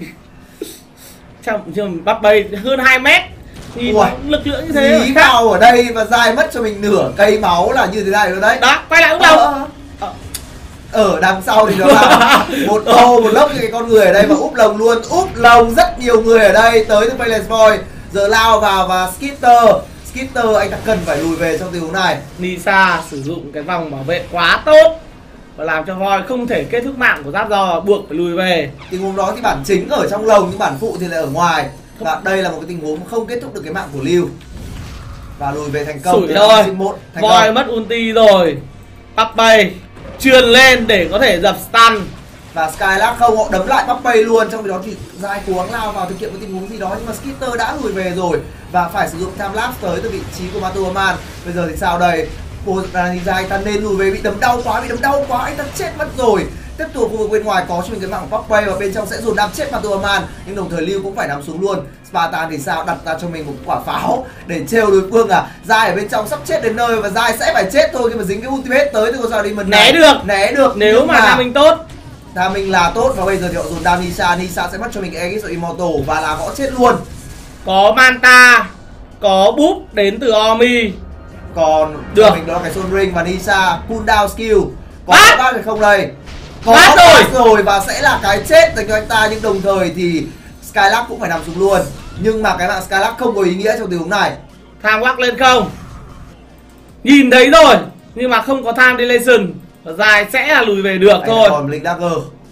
Trong trường Pappay hơn hai mét thì Ui, nó lực lượng như thế Dí mà khác. vào ở đây và dai mất cho mình nửa cây máu là như thế này rồi đấy. Đó, quay lại úp Ờ, lồng. ờ. Ở đằng sau thì nó là một ô một lốc cái con người ở đây và úp lồng luôn. Úp lồng rất nhiều người ở đây tới từ Valence Void. Giờ lao vào và Skitter Skitter anh ta cần phải lùi về trong tình huống này. Nisa sử dụng cái vòng bảo vệ quá tốt và làm cho Void không thể kết thúc mạng của giáp giò, buộc phải lùi về. Tình huống đó thì bản chính ở trong lồng nhưng bản phụ thì lại ở ngoài. Và đây là một cái tình huống không kết thúc được cái mạng của Lưu. Và lùi về thành công. Sủi thôi, thành Void công. mất ulti rồi. Pappay truyền lên để có thể dập stun. Và Skylark không, họ đấm lại Pappay luôn. Trong khi đó thì Dai cố gắng lao vào thực hiện một tình huống gì đó nhưng mà Skitter đã lùi về rồi và phải sử dụng time lapse tới từ vị trí của Matuaman. Bây giờ thì sao đây? Cô Dai anh ta nên lùi về, bị đấm đau quá, bị đấm đau quá, anh ta chết mất rồi. Tiếp tục khu vực bên ngoài có cho mình cái mạng của Pappay và bên trong sẽ dồn đam chết Matuaman, nhưng đồng thời Lưu cũng phải nằm xuống luôn. Spartan thì sao, đặt ra cho mình một quả pháo để trêu đối phương à. Dai ở bên trong sắp chết đến nơi và Dai sẽ phải chết thôi khi mà dính cái ultimate tới từ con sao đi mình Né được, né được nếu mà là mình tốt. Ta mình là tốt và bây giờ thì họ dồn đam Nisa, Nisa sẽ mất cho mình cái Aegis Immortal và là họ chết luôn. Có Manta, có búp đến từ Omi. Còn được mình đó là cái Soul Ring và Nisa cooldown skill. Có bát bát hay không đây? Có bát rồi. rồi và sẽ là cái chết dành cho anh ta, nhưng đồng thời thì Skylark cũng phải nằm xuống luôn. Nhưng mà cái mạng Skylark không có ý nghĩa trong tình huống này. Tham quắc lên không? Nhìn thấy rồi nhưng mà không có time dilation, dài sẽ là lùi về được Anh thôi. còn Blink Dagger.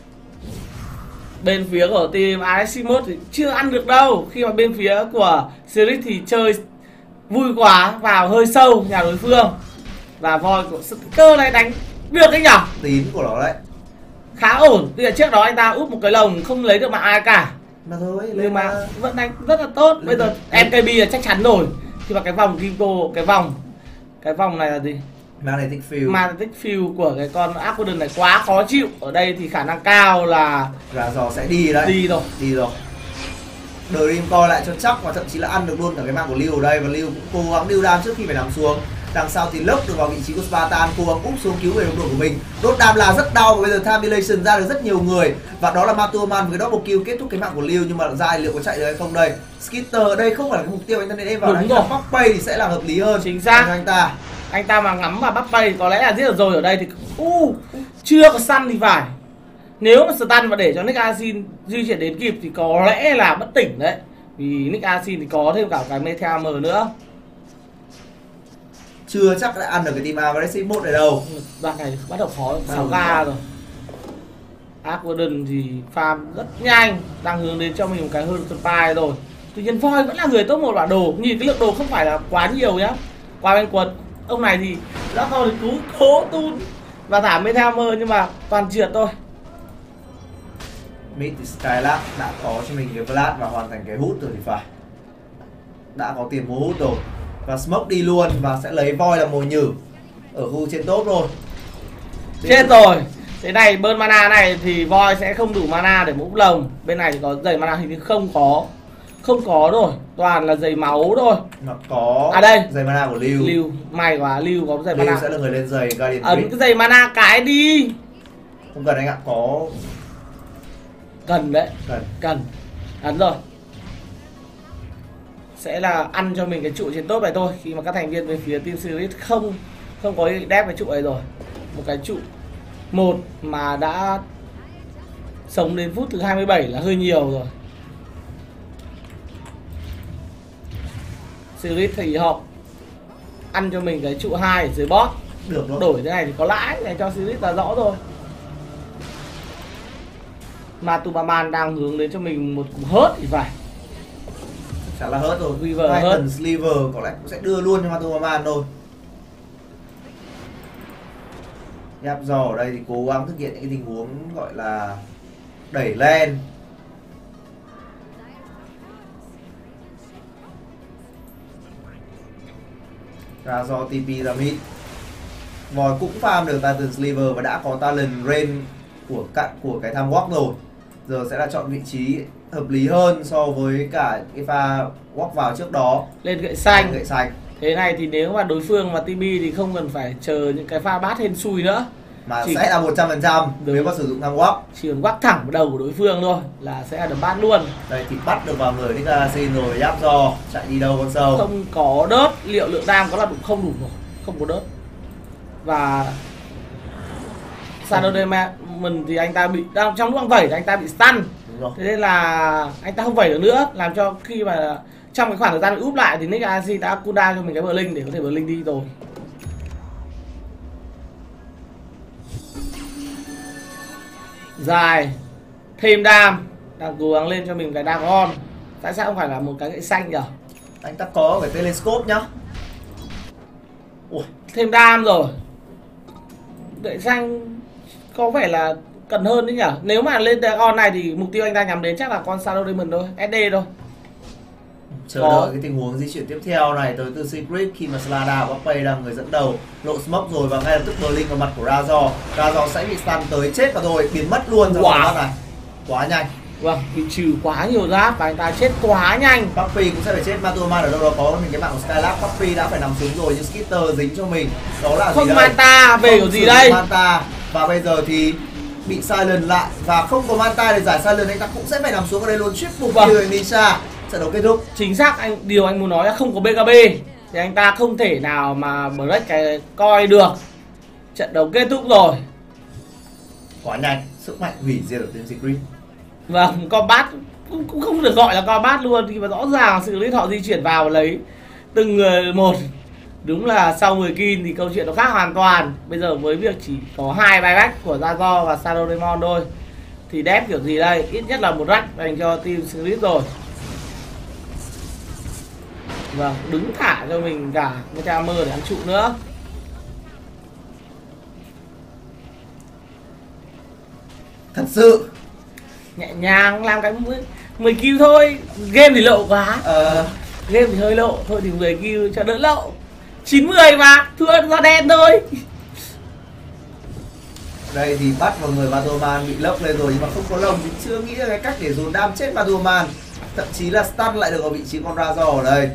Bên phía của team Alexis Mode thì chưa ăn được đâu, khi mà bên phía của Series thì chơi vui quá, vào hơi sâu nhà đối phương. Và Void của Sticker này đánh được đấy nhở? Tín của nó đấy. Khá ổn, tuy là trước đó anh ta úp một cái lồng không lấy được mạng ai cả. Mà thôi, Nhưng mà vẫn đánh rất là tốt. Bây giờ em ca bê là chắc chắn rồi. Khi mà cái vòng Kimco, cái vòng Cái vòng này là gì? Magnetic Field. Magnetic Field của cái con Aquadon này quá khó chịu. Ở đây thì khả năng cao là Gà giò sẽ đi đấy. đi rồi. Đi rồi. Dream coi lại cho chắc và thậm chí là ăn được luôn cả cái mạng của Lưu ở đây. Và Lưu cũng cố gắng điêu đam trước khi phải nằm xuống. Đằng sau thì Lốc được vào vị trí của Spartan, cố gắng úp xuống cứu về đồng đội của mình. Đốt đam là rất đau và bây giờ time dilation ra được rất nhiều người. Và đó là Matuaman với cái double kill kết thúc cái mạng của Lưu. Nhưng mà Dai liệu có chạy được hay không đây? Skitter ở đây không phải là cái mục tiêu anh ta nên êm vào. Đúng rồi. Pappay thì sẽ là hợp lý hơn. Chính xác. Anh ta Anh ta mà ngắm vào Pappay có lẽ là giết được rồi. Ở đây thì uh, chưa có stun thì phải. Nếu mà stun mà để cho Nick Asin di chuyển đến kịp thì có lẽ là bất tỉnh đấy. Vì Nick Asin thì có thêm cả cái Meteor nữa. chưa chắc đã ăn được cái team Aggressive Mode này đâu. Đoạn này bắt đầu khó, sáu ga rồi. Aquadon thì farm rất nhanh, đang hướng đến cho mình một cái hơn Spy rồi. Tuy nhiên Void vẫn là người top một bản đồ, nhìn cái lượng đồ không phải là quá nhiều nhá. Qua bên quần, ông này thì đã thôi thì cứu cố tun và thả Meteor nhưng mà toàn trượt thôi. Mid thì Skylark đã có cho mình cái Vlad và hoàn thành cái hút rồi thì phải. Đã có tiền mua hút rồi. Và Smoke đi luôn và sẽ lấy Void là mồi nhử ở khu trên top rồi. Chết rồi. Thế này bơn mana này thì Void sẽ không đủ mana để mũ lồng. Bên này thì có dày mana hình như không có. Không có rồi, toàn là giày máu thôi. Mà có À đây, giày mana của Lưu. Lưu, may quá, Lưu có giày Lưu mana. sẽ là người lên giày Guardian Ấn Grid. cái giày mana cái đi. Không cần anh ạ, có Cần đấy, cần. cần. Ấn rồi. Sẽ là ăn cho mình cái trụ trên top này thôi. Khi mà các thành viên về phía Team Spirit không không có đép cái trụ ấy rồi. Một cái trụ một mà đã sống đến phút thứ hai mươi bảy là hơi nhiều rồi. Spirit thì họ ăn cho mình cái trụ hai ở dưới boss. Được thôi. Đổi thế này thì có lãi, này cho Spirit là rõ rồi. Mà Tubaman đang hướng đến cho mình một cú hớt thì phải. Chắc là hớt rồi. Weaver hớt. Titan Sliver có lẽ cũng sẽ đưa luôn cho Matuaman thôi. Nháp giò ở đây thì cố gắng thực hiện những cái tình huống gọi là đẩy lên. Ra do tê pê ra mid. Voi cũng farm được Titan Sliver và đã có talent rain của cạnh của cái tham walk rồi. Giờ sẽ là chọn vị trí hợp lý hơn so với cả cái pha walk vào trước đó. Lên gậy xanh. Gậy xanh. Thế này thì nếu mà đối phương mà tê pê thì không cần phải chờ những cái pha bát hên xui nữa. Mà Chỉ- sẽ là một trăm phần trăm nếu mà sử dụng tham walk. Chỉ cần quắc thẳng vào đầu của đối phương thôi là sẽ là đấm bát luôn. Đây thì bắt được vào người Nick Assassin rồi, giáp giò chạy đi đâu con sâu. Không có đớt, liệu lượng đam có là đủ không đủ rồi. Không có đớt. Và Shadow Demon thì anh ta bị đang trong lúc đang vẩy thì anh ta bị stun. Đúng rồi. Thế nên là anh ta không vẩy được nữa, làm cho khi mà trong cái khoảng thời gian bị úp lại thì Nick Assassin đã cooldown cho mình cái Blink để có thể Blink đi rồi. Dài thêm đam, đang cố gắng lên cho mình cái Dagon. Tại sao không phải là một cái gậy xanh nhỉ? Anh ta có cái telescope nhá. Ui, Thêm đam rồi. Gậy xanh có vẻ là cần hơn đấy nhỉ. Nếu mà lên Dagon này thì mục tiêu anh ta nhắm đến chắc là con Shadow Demon thôi, ét đê thôi. chờ Có. đợi cái tình huống di chuyển tiếp theo này tới từ Secret khi mà Slada và Pay đang người dẫn đầu, lộ smoke rồi và ngay lập tức Blink vào mặt của Razor. Razor sẽ bị stun tới chết và rồi biến mất luôn trong Wow. wow. này. Quá nhanh. Vâng, bị trừ quá nhiều giáp và anh ta chết quá nhanh. Puppy cũng sẽ phải chết. Matuaman ở đâu đó có mình cái mạng của Skylab. Puppy đã phải nằm xuống rồi nhưng Skitter dính cho mình. Đó là Không gì đây? Manta về Không kiểu gì sử đây? dụng Manta. Và bây giờ thì bị silent lại và không có Manta để giải silent, anh ta cũng sẽ phải nằm xuống ở đây luôn. Triple Vâng. kill Nisha. Trận đấu kết thúc. Chính xác, anh điều anh muốn nói là không có bê ca bê thì anh ta không thể nào mà break cái coi được. Trận đấu kết thúc rồi. Quá nhanh, sức mạnh hủy diệt ở Team Secret. Vâng, combat cũng, cũng không được gọi là combat luôn khi mà rõ ràng sự lý họ di chuyển vào và lấy từng người một. Đúng là sau mười kill thì câu chuyện nó khác hoàn toàn. Bây giờ với việc chỉ có hai buyback của Razor và Shadow Demon thôi thì đép kiểu gì đây? Ít nhất là một rack dành cho Team Secret rồi. Vâng, đứng thả cho mình cả Meta Mơ để ăn trụ nữa. Thật sự. Nhẹ nhàng làm cái mười kill thôi. Game thì lộ quá. Ờ, Game thì hơi lộ. Thôi thì mười kill cho đỡ lộ. chín mươi mà, thua do đen thôi. đây thì bắt vào người Matuaman bị lốc lên rồi nhưng mà không có lồng thì chưa nghĩ ra cái cách để dồn đam chết Matuaman. Thậm chí là stun lại được ở vị trí con Razor ở đây.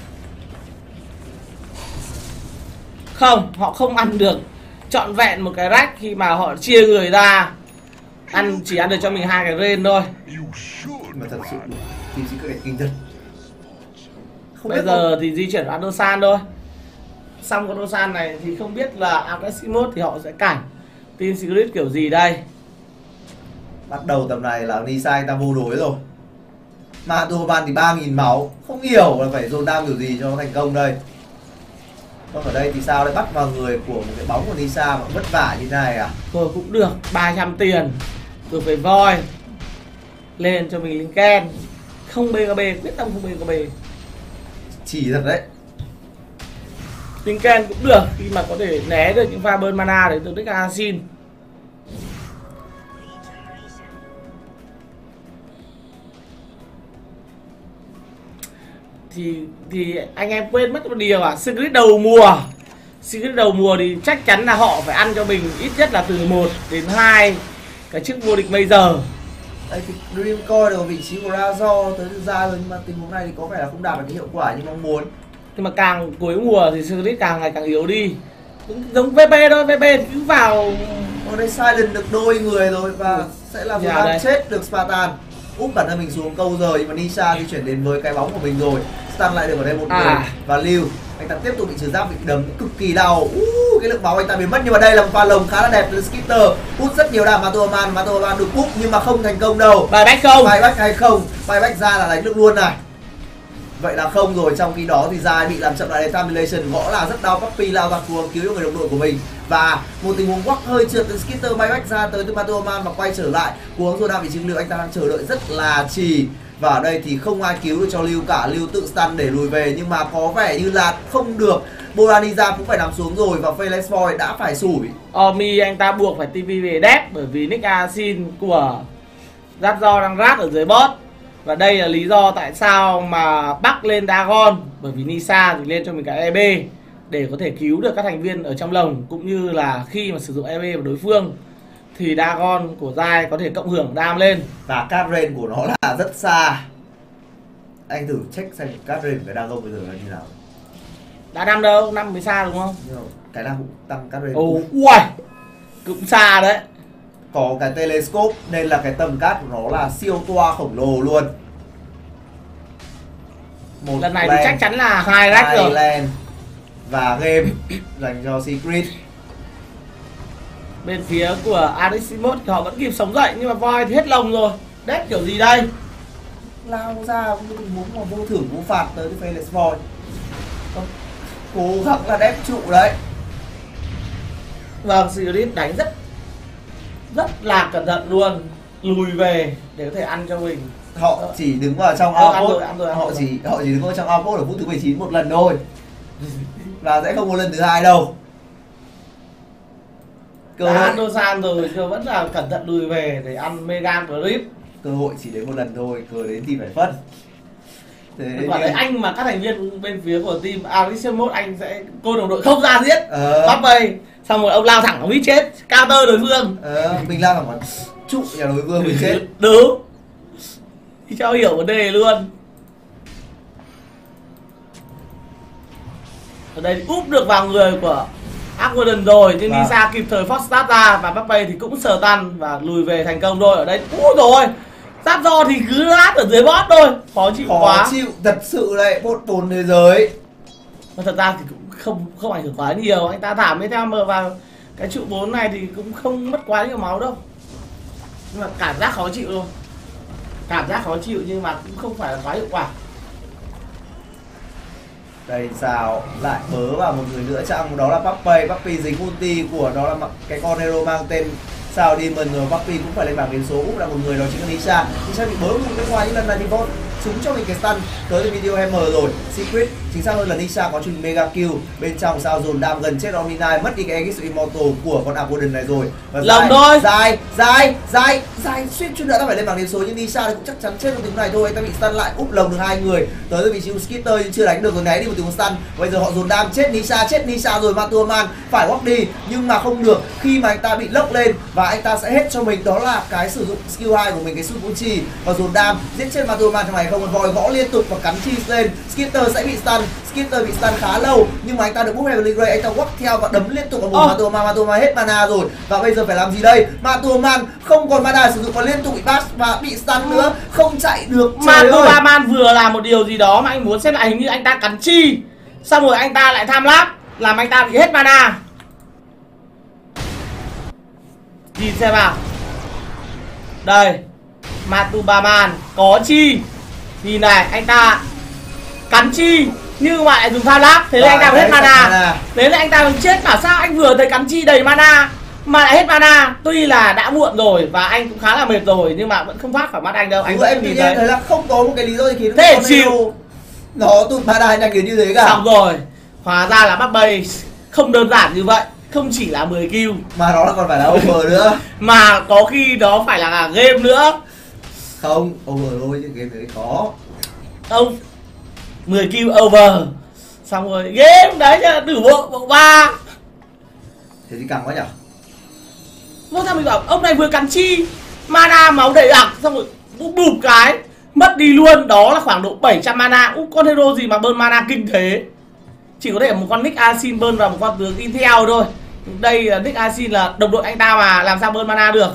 Không, họ không ăn được trọn vẹn một cái rack khi mà họ chia người ra. Ăn chỉ ăn được cho mình hai cái rain thôi. Mà thật sự thì chỉ có cái kinh thật. Không Bây biết giờ thì di chuyển vào Adosan thôi. Xong con Adosan này thì không biết là Agressimos thì họ sẽ cản Team Secret kiểu gì đây. bắt đầu tầm này là Nisha anh ta vô đối rồi. Matuaman thì ba nghìn máu, không hiểu là phải dồn đam kiểu gì cho nó thành công đây. Còn ở đây thì sao lại bắt vào người của một cái bóng của Nisha mà vất vả như thế này à? Thôi cũng được, ba trăm tiền rồi phải voi lên cho mình Lincoln. Không bê ca bê, quyết tâm không bê ca bê. Chỉ thật đấy. Lincoln cũng được khi mà có thể né được những pha burn mana để từ Nick Assassin. Thì thì anh em quên mất một điều à, Secret đầu mùa. Secret đầu mùa thì chắc chắn là họ phải ăn cho mình ít nhất là từ một đến hai cái chức vô địch Major. Đây thì Dream Coin ở vị trí của Razor tới từ ra rồi, nhưng mà tình huống này thì có vẻ là không đạt được cái hiệu quả như mong muốn. Nhưng mà càng cuối mùa thì Secret càng ngày càng yếu đi. Cũng giống vê pê thôi, vê pê cứ vào. Ở đây Silent được đôi người rồi và ừ. sẽ là Dạ đang chết được Spartan. Úp bản thân mình xuống câu rồi, nhưng mà Nisha di chuyển đến với cái bóng của mình rồi. Stun lại được ở đây một à. người và Lưu anh ta tiếp tục bị trừ giáp, bị đấm cực kỳ đau. Uh, cái lượng máu anh ta biến mất, nhưng mà đây là một pha lồng khá là đẹp từ Skitter, hút rất nhiều đam. Matoman Matoman được cúp nhưng mà không thành công đâu. Bài bách không? Bài bách hay không? Bài bách ra là đánh được luôn này. Vậy là không rồi. Trong khi đó thì Zai bị làm chậm lại Determination, gõ là rất đau. Puppy lao ra cuồng cứu cho người đồng đội của mình và một tình huống quắc hơi trượt từ Skitter, bay back ra tới từ Matoman và quay trở lại. Cuống rồi đang bị chứng liệu, anh ta đang chờ đợi rất là trì. Và ở đây thì không ai cứu được cho Lưu cả. Lưu tự stun để lùi về nhưng mà có vẻ như là không được. Bolaniza cũng phải nằm xuống rồi và Felix Void đã phải sủi. Omi anh ta buộc phải tê vê về đép bởi vì Nick Asin của Razor đang rát ở dưới bot. Và đây là lý do tại sao mà Bắc lên Dagon, bởi vì Nisa thì lên cho mình cái e bê để có thể cứu được các thành viên ở trong lồng, cũng như là khi mà sử dụng e bê vào đối phương thì Dagon của Zai có thể cộng hưởng đam lên. Và card range của nó là rất xa. Anh thử check xem card range của cái Dagon bây giờ là như nào. Đã năm đâu, năm mới xa đúng không? Nhưng mà cái nào cũng tăng card range. Ồ, ui, cũng xa đấy. Có cái telescope nên là cái tầm cát của nó là siêu toa khổng lồ luôn. Một lần này thì chắc chắn là hai rack rồi. Land và game dành cho Secret. Bên phía của Arisimot thì họ vẫn kịp sống dậy, nhưng mà Void thì hết lồng rồi. Đét kiểu gì đây? Lao ra một tình huống mà vô thưởng vô phạt tới cái Felix Void. Cố gắng là đép trụ đấy. Vâng, Secret đánh rất rất là cẩn thận luôn, lùi về để có thể ăn cho mình. Họ chỉ đứng vào trong ờ, outpost, họ chỉ họ chỉ đứng vào trong outpost ở phút thứ mười chín một lần thôi. Và sẽ không có lần thứ hai đâu. Cơ hội Andosan rồi nhưng vẫn là cẩn thận lùi về để ăn Megan Grip. Cơ hội chỉ đến một lần thôi, cờ đến thì phải phân. Thế còn đấy anh mà các thành viên bên phía của team Arisimot anh sẽ cô đồng đội không ra giết. Ờ. Bắt bay. Xong rồi ông lao thẳng, ông biết chết, counter đối phương. Ờ, mình lao thẳng vào trụ nhà đối phương mình chết. Đúng. Thì cho hiểu vấn đề luôn. Ở đây thì úp được vào người của Aquadon rồi, nhưng Vâng. Nisa kịp thời force start ra và Mbappe thì cũng sờ tan và lùi về thành công rồi. Ở đây úi rồi. Giáp do thì cứ lát ở dưới bot thôi, khó chịu Khó quá. chịu thật sự đấy, bot bốn thế giới. Mà thật ra thì cũng không không ảnh hưởng quá nhiều, anh ta thả Meteor vào cái trụ bốn này thì cũng không mất quá nhiều máu đâu. Nhưng mà cảm giác khó chịu thôi. Cảm giác khó chịu nhưng mà cũng không phải là quá hiệu quả. Đây sao lại bớ vào một người nữa chăng, đó là Puppy. Puppy dính ulti của đó là cái con hero mang tên sao Demon rồi. Puppy cũng phải lên bảng điểm số, cũng là một người, đó chính là Nisha. Nisha bị bớ một bên ngoài những lần này thì vô trúng cho mình cái stun tới từ video Hammer rồi. Secret chính xác hơn là Nisha có chừng mega kill bên trong, sao dồn đam gần chết Omni Knight, mất đi cái Aegis Immortal của con Aquadon này rồi. Và lầm thôi. Dài dài dài dài suýt chút nữa ta phải lên bảng điểm số, nhưng Nisha thì cũng chắc chắn chết một tiếng này thôi. Anh ta bị stun lại, úp lồng được hai người tới từ vị trí của Skitter nhưng chưa đánh được rồi, né đi một tiếng stun. Bây giờ họ dồn đam, chết Nisha, chết Nisha rồi. Matuaman phải walk đi nhưng mà không được khi mà anh ta bị lốc lên và anh ta sẽ hết cho mình, đó là cái sử dụng skill hai của mình, cái super ulti và dồn đam giết chết Matuaman trong này không. Vòi gõ liên tục và cắn chi lên. Skitter sẽ bị stun, Skitter bị stun khá lâu nhưng mà anh ta được bút Heavenly Ray, anh ta walk theo và đấm liên tục vào một Matuaman. Matuaman hết mana rồi và bây giờ phải làm gì đây? Matuaman không còn mana sử dụng và liên tục bị bash và bị stun nữa, không chạy được. Matuaman vừa làm một điều gì đó mà anh muốn xem lại, hình như anh ta cắn chi xong rồi anh ta lại tham lap làm anh ta bị hết mana. Nhìn xem nào. Đây, Matuaman có chi. Nhìn này, anh ta cắn chi nhưng mà lại dùng tham lap, thế nên anh ta hết mana. mana. Thế nên anh ta chết, bảo sao anh vừa thấy cắn chi đầy mana mà lại hết mana. Tuy là đã muộn rồi và anh cũng khá là mệt rồi nhưng mà vẫn không thoát khỏi mắt anh đâu. Anh vẫn em nhìn thấy. thấy là không có một cái lý do gì khiến thế chịu nó tụt mana nhanh đến như thế cả. Xong rồi, hóa ra là Mbappe không đơn giản như vậy, không chỉ là mười kill mà nó còn phải là over nữa, mà có khi đó phải là game nữa. Không, over thôi chứ game đấy khó. Không, mười kill over. Xong rồi game đấy chứ đủ bộ bộ ba. Thế thì càng quá nhở. Vô ra mình bảo ông này vừa cắn chi Mana máu đầy ặc, xong rồi bụp bụp cái mất đi luôn. Đó là khoảng độ bảy trăm mana. Ú, con hero gì mà bơn mana kinh thế. Chỉ có thể một con Nick Asin bơn vào một con tướng Intel thôi. Đây là Nick Asin là đồng đội anh ta mà làm sao bơn mana được.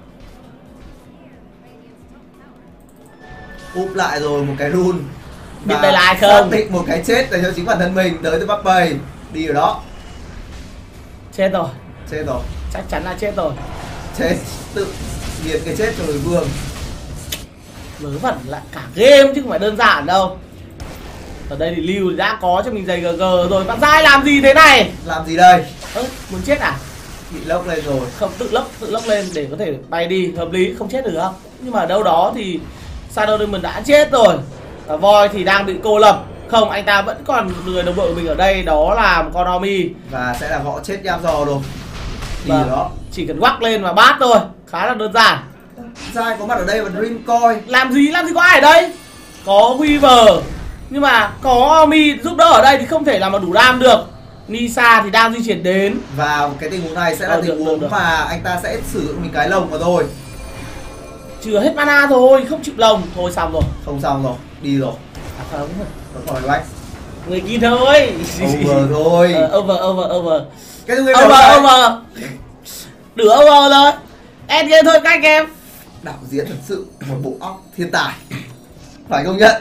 Úp lại rồi một cái rune. Biết đây là ai không? Xác định một cái chết để cho chính bản thân mình. Tới từ Bắc Bầy. Đi ở đó. Chết rồi. Chết rồi. Chắc chắn là chết rồi. Chết. Tự nghiệt cái chết cho đối phương. Vớ vẩn lại cả game chứ không phải đơn giản đâu. Ở đây thì Lưu đã có cho mình giày giê giê rồi. Bạn Giai làm gì thế này? Làm gì đây? Ơ, muốn chết à? Bị lốc lên rồi. Không, tự lốc, tự lốc lên để có thể bay đi. Hợp lý, không chết được không? Nhưng mà ở đâu đó thì Shadow Demon đã chết rồi. Và Void thì đang bị cô lập. Không, anh ta vẫn còn một người đồng đội của mình ở đây. Đó là một con Omi. Và sẽ là họ chết nham giò rồi. Thì Vâng. đó. Chỉ cần quắc lên và bát thôi. Khá là đơn giản. Giai có mặt ở đây và Dream Coin. Làm gì, làm gì có ai ở đây? Có Weaver. Nhưng mà có Omi giúp đỡ ở đây thì không thể làm mà đủ đam được. Nisa thì đang di chuyển đến. Và cái tình huống này sẽ là Ờ, tình được, huống được, được. mà anh ta sẽ sử dụng mình cái lồng mà thôi. Chưa hết mana rồi, không chịu lồng. Thôi xong rồi. Không xong rồi, đi rồi. À không. Vẫn còn bách. Người kia thôi. Over thôi. Ờ, over, over, over. Cái thứ game Over, này over. Đửa over thôi. Endgame thôi các anh em. đạo diễn thật sự một bộ óc thiên tài. Phải công nhận.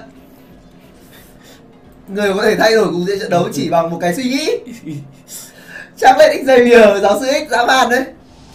Người có thể thay đổi cục diện trận đấu chỉ bằng một cái suy nghĩ. Chắc lên Xavier, giáo sư X dã man đấy.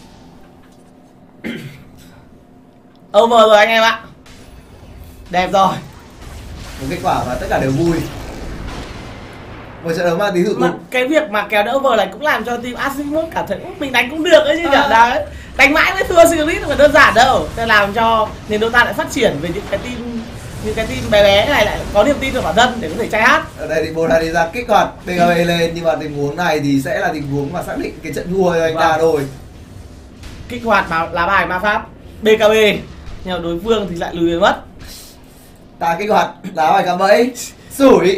Over rồi anh em ạ. Đẹp rồi. Một kết quả mà tất cả đều vui. Một trận đấu mang tí thủ Mà tục. cái việc mà kéo đỡ over này cũng làm cho team Asimov cảm thấy "Ú, mình đánh cũng được ấy chứ À. nhở đấy. Đánh mãi mới thua Spirit không phải đơn giản đâu. Nên làm cho nền Dota lại phát triển về những cái team những cái team bé bé này lại có niềm tin vào bản thân để có thể try hát. Ở đây thì Bola đi ra kích hoạt bê ca bê lên, nhưng mà tình huống này thì sẽ là tình huống mà xác định cái trận thua cho anh ta Vâng. rồi. Kích hoạt mà lá bài ma pháp bê ca bê nhưng mà đối phương thì lại lùi về mất. Ta kích hoạt lá bài cạm bẫy. Sủi.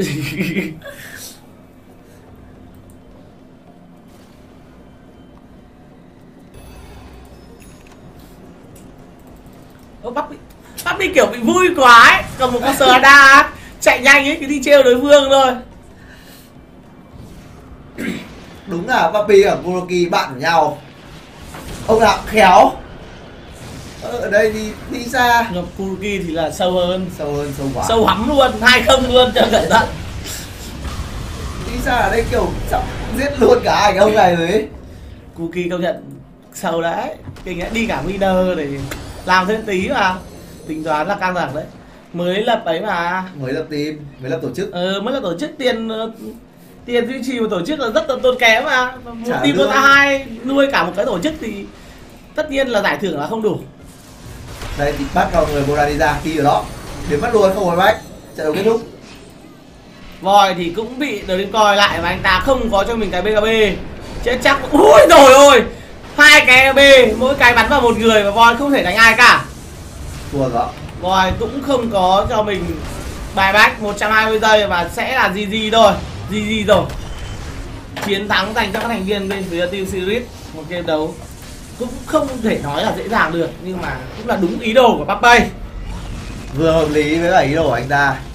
Ô, bắp bị bắp bị kiểu bị vui quá ấy, cầm một con sờ đa chạy nhanh ấy, cứ đi trêu đối phương thôi. Đúng là Papi và Kuroki bạn của nhau. Ông nào cũng khéo. Ờ, ở đây thì đi xa. Nhưng Kuruki thì là sâu hơn, Sâu hơn, sâu quá. sâu hắm luôn, hai không luôn cho cẩn thận. Đi xa ở đây kiểu sắp giết luôn cả anh ông này rồi ấy. Kuruki công nhận sâu đấy, kinh ấy, đi cả winner để làm thêm tí mà tính toán là căng thẳng đấy. Mới lập ấy mà, Mới lập team, mới lập tổ chức. ờ, mới là tổ chức tiền ờ, tiền duy trì một tổ chức là rất là tốn kém mà. Một Trả team lương. Dota hai nuôi cả một cái tổ chức thì tất nhiên là giải thưởng là không đủ. Đây thì bắt vào người Bola đi ra, đi ở đó. Biến mất luôn, không hồi back. Trận đấu kết thúc. Void thì cũng bị đời đến coi lại và anh ta không có cho mình cái bê ca bê. Chết chắc. Ui rồi ôi. Hai cái B, mỗi cái bắn vào một người và Void không thể đánh ai cả. Thua rồi. Void cũng không có cho mình bài back một trăm hai mươi giây và sẽ là giê giê thôi. giê giê rồi. Chiến thắng dành cho các thành viên bên phía Team Series. Một game đấu cũng không thể nói là dễ dàng được nhưng mà cũng là đúng ý đồ của Pape. Vừa hợp lý với cả ý đồ của anh ta.